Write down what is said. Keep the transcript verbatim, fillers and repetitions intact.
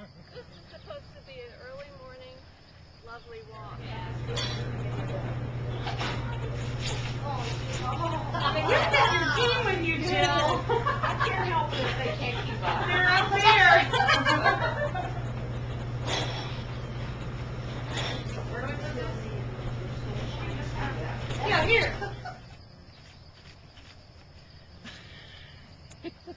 This is supposed to be an early morning, lovely walk. You set your team when you do. I can't help it if they can't keep up. They're up there. Where do we put this? Yeah, here.